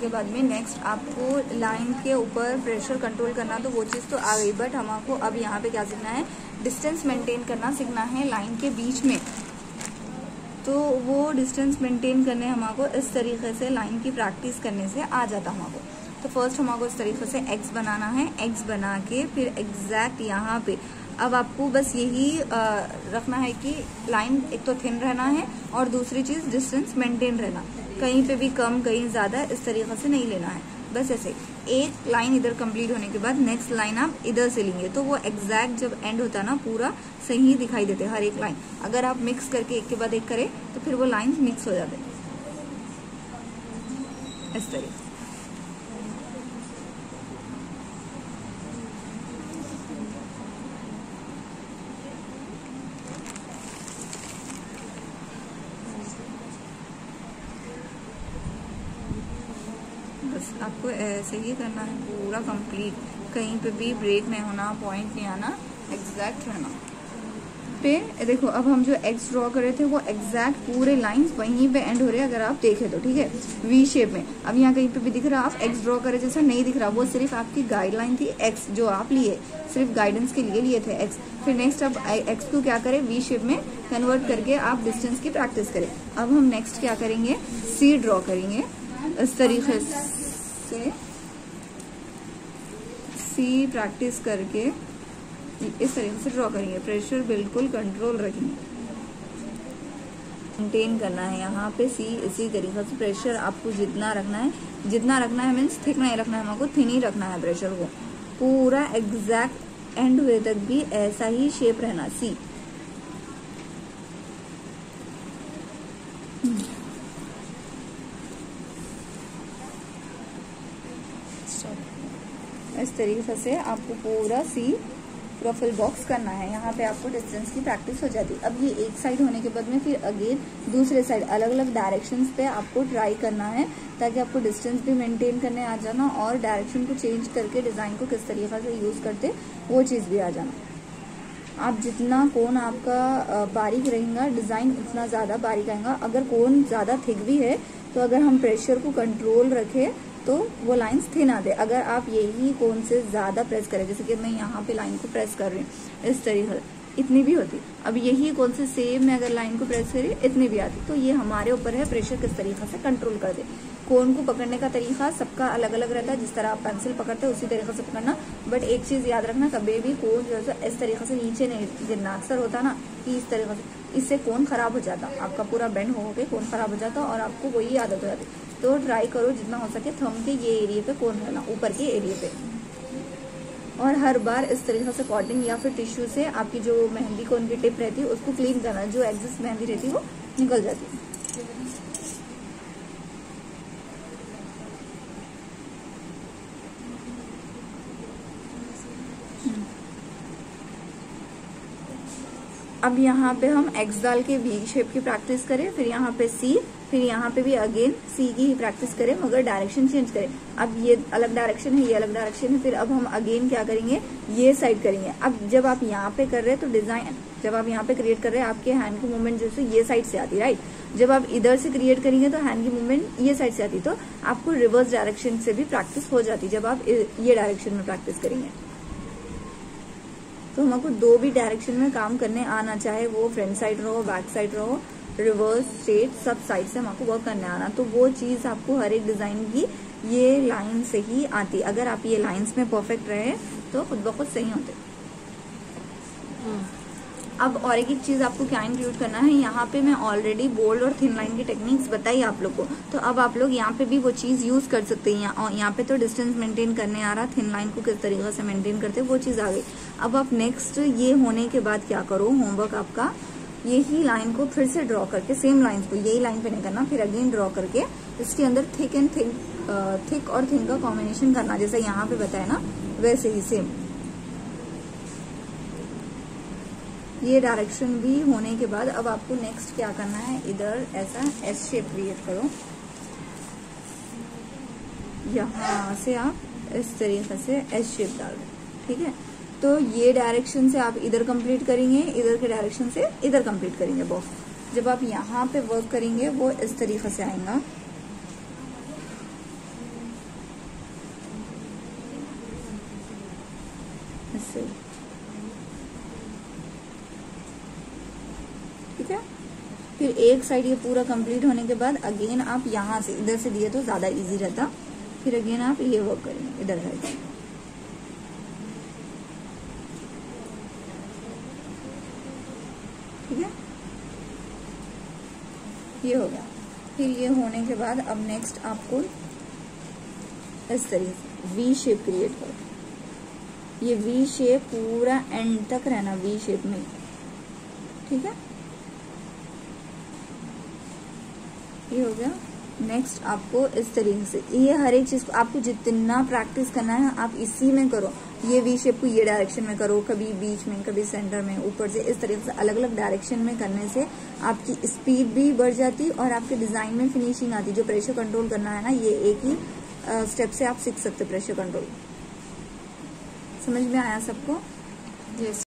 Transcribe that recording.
के बाद में नेक्स्ट आपको लाइन के ऊपर प्रेशर कंट्रोल करना, तो वो चीज़ तो आ गई, बट हमको अब यहाँ पे क्या सीखना है, डिस्टेंस मेंटेन करना सीखना है लाइन के बीच में। तो वो डिस्टेंस मेंटेन करने हमको इस तरीके से लाइन की प्रैक्टिस करने से आ जाता हमको। तो फर्स्ट हमको इस तरीके से एक्स बनाना है, एक्स बना के फिर एग्जैक्ट यहाँ पे अब आपको बस यही रखना है कि लाइन एक तो थिन रहना है और दूसरी चीज डिस्टेंस मेंटेन रहना, कहीं पे भी कम कहीं ज्यादा इस तरीके से नहीं लेना है। बस ऐसे एक लाइन इधर कंप्लीट होने के बाद नेक्स्ट लाइन आप इधर से लेंगे, तो वो एग्जैक्ट जब एंड होता है ना पूरा सही दिखाई देते हर एक लाइन। अगर आप मिक्स करके एक के बाद एक करें तो फिर वो लाइन मिक्स हो जाते इस तरीके से। बस आपको ऐसे ही करना है पूरा कंप्लीट, कहीं पे भी ब्रेक नहीं होना, पॉइंट नहीं आना, एग्जैक्ट रहना। पे देखो अब हम जो एक्स ड्रॉ कर रहे थे वो एग्जैक्ट पूरे लाइंस वहीं पे एंड हो रहे हैं, अगर आप देखें तो ठीक है वी शेप में। अब यहाँ कहीं पे भी दिख रहा आप एक्स ड्रॉ करे जैसा नहीं दिख रहा, वो सिर्फ आपकी गाइडलाइन थी एक्स जो आप लिए, सिर्फ गाइडेंस के लिए थे एक्स। फिर नेक्स्ट अब एक्स को क्या करें वी शेप में कन्वर्ट करके आप डिस्टेंस की प्रैक्टिस करें। अब हम नेक्स्ट क्या करेंगे, सी ड्रॉ करेंगे इस तरीके से, सी प्रैक्टिस करके इस तरीके से ड्रॉ करेंगे, प्रेशर बिल्कुल कंट्रोल रखेंगे, मेंटेन करना है यहाँ पे सी। इसी तरीके से प्रेशर आपको जितना रखना है मीन्स थिक नहीं रखना है, हमको थिन ही रखना है प्रेशर को, पूरा एग्जैक्ट एंड वे तक भी ऐसा ही शेप रहना सी। इस तरीके से आपको पूरा सी पूरा फुल बॉक्स करना है। यहाँ पे आपको डिस्टेंस की प्रैक्टिस हो जाती है। अब ये एक साइड होने के बाद में फिर अगेन दूसरे साइड अलग अलग डायरेक्शंस पे आपको ट्राई करना है, ताकि आपको डिस्टेंस भी मेंटेन करने आ जाना और डायरेक्शन को चेंज करके डिजाइन को किस तरीके से यूज करते वो चीज भी आ जाना। आप जितना कोन आपका बारीक रहेगा डिजाइन उतना ज्यादा बारीक आएगा। अगर कोन ज्यादा थिक भी है तो अगर हम प्रेशर को कंट्रोल रखें तो वो लाइंस थिन आते। अगर आप यही कोन से ज्यादा प्रेस करें, जैसे कि मैं यहाँ पे लाइन को प्रेस कर रही हूँ इस तरीके से, इतनी भी होती। अब यही कोन से सेम में अगर लाइन को प्रेस करें इतनी भी आती। तो ये हमारे ऊपर है प्रेशर किस तरीके से कंट्रोल कर दे। कोन को पकड़ने का तरीका सबका अलग अलग रहता है, जिस तरह आप पेंसिल पकड़ते हैं उसी तरीके से पकड़ना। बट एक चीज याद रखना, कभी भी कोन जो है इस तरीके से नीचे नहीं गिरना। अक्सर होता ना कि इस तरीके से, इससे कोन खराब हो जाता, आपका पूरा बेंड हो गए कोन खराब हो जाता और आपको वही आदत हो जाती। तो ट्राई करो जितना हो सके थंब के ये एरिया पे कोन रहना, ऊपर के एरिया पे। और हर बार इस तरीके से कॉटन या फिर टिश्यू से आपकी जो मेहंदी कोन की टिप रहती है उसको क्लीन करना, जो एक्सेस मेहंदी रहती है वो निकल जाती है। अब यहाँ पे हम एक्स डाल के वी शेप की प्रैक्टिस करें, फिर यहाँ पे सी, फिर यहाँ पे भी अगेन सी की ही प्रैक्टिस करें मगर डायरेक्शन चेंज करें। अब ये अलग डायरेक्शन है, ये अलग डायरेक्शन है, फिर अब हम अगेन क्या करेंगे ये साइड करेंगे। अब जब आप यहाँ पे कर रहे हैं तो डिजाइन जब आप यहाँ पे क्रिएट कर रहे हैं आपके हैंड की मूवमेंट जैसे ये साइड से आती है राइट। जब आप इधर से क्रिएट करेंगे तो हैंड की मूवमेंट ये साइड से आती, तो आपको रिवर्स डायरेक्शन से भी प्रैक्टिस हो जाती जब आप ये डायरेक्शन में प्रैक्टिस करेंगे। तो हमको दो भी डायरेक्शन में काम करने आना, चाहे वो फ्रंट साइड रहो, बैक साइड रहो, रिवर्स, स्ट्रेट, सब साइड से हमको वर्क करने आना। तो वो चीज आपको हर एक डिजाइन की ये लाइन से ही आती। अगर आप ये लाइंस में परफेक्ट रहे तो खुद ब खुद सही होते। अब और एक चीज आपको क्या इंक्लूड करना है, यहाँ पे मैं ऑलरेडी बोल्ड और थिन लाइन की टेक्निक्स बताई आप लोग को, तो अब आप लोग यहाँ पे भी वो चीज यूज कर सकते हैं। यहाँ पे तो डिस्टेंस मेंटेन करने आ रहा, थिन लाइन को किस तरीके से मेंटेन करते वो चीज आ गई। अब आप नेक्स्ट ये होने के बाद क्या करो, होमवर्क आपका यही लाइन को फिर से ड्रॉ करके, सेम लाइन को यही लाइन पे नहीं करना, फिर अगेन ड्रॉ करके इसके अंदर थिक एंड थिक और थिन का कॉम्बिनेशन करना, जैसे यहाँ पे बताया ना वैसे ही सेम। ये डायरेक्शन भी होने के बाद अब आपको नेक्स्ट क्या करना है, इधर ऐसा एस शेप क्रिएट करो, यहाँ से आप इस तरीके से एस शेप डाल दो, ठीक है। तो ये डायरेक्शन से आप इधर कंप्लीट करेंगे, इधर के डायरेक्शन से इधर कंप्लीट करेंगे बॉक्स। जब आप यहाँ पे वर्क करेंगे वो इस तरीके से आएगा, ऐसे, ठीक है। फिर एक साइड ये पूरा कंप्लीट होने के बाद अगेन आप यहाँ से इधर से दिए तो ज्यादा इजी रहता, फिर अगेन आप ये वर्क करेंगे इधर साइड से, ठीक है। ये हो गया। फिर ये होने के बाद अब नेक्स्ट आपको इस तरीके से वी शेप क्रिएट करो। ये वी शेप पूरा एंड तक रहना वी शेप में, ठीक है। ये हो गया। नेक्स्ट आपको इस तरीके से ये हर एक चीज को आपको जितना प्रैक्टिस करना है आप इसी में करो। ये वी शेप को ये डायरेक्शन में करो, कभी बीच में, कभी सेंटर में, ऊपर से, इस तरीके से अलग अलग डायरेक्शन में करने से आपकी स्पीड भी बढ़ जाती और आपके डिजाइन में फिनिशिंग आती। जो प्रेशर कंट्रोल करना है ना, ये एक ही स्टेप से आप सीख सकते प्रेशर कंट्रोल। समझ में आया सबको? यस।